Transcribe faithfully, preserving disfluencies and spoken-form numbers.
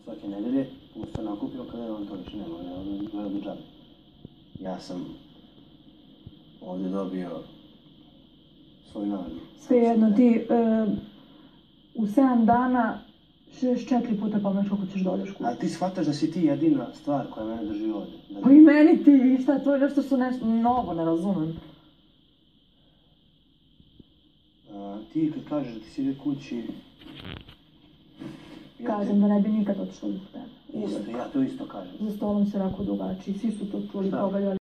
svake nedelje, pusto nakupio, kada je on to više nema, ne gleda do džabe. Ja sam ovdje dobio svoju nagradu. Svejedno, ti u sedam dana šezdeset četiri puta pomeš koliko ćeš da odeš kući. A ti shvataš da si ti jedina stvar koja mene drži ovdje. Pa i meni ti, šta, to je nešto što nešto novo, ne razumem. Ti kad kažeš da ti si ide kući... Kažem da ne bi nikad otišao do tebe. Isto, ja to isto kažem. Za stolom se rako drugačiji, svi su to čuli, pogaljali.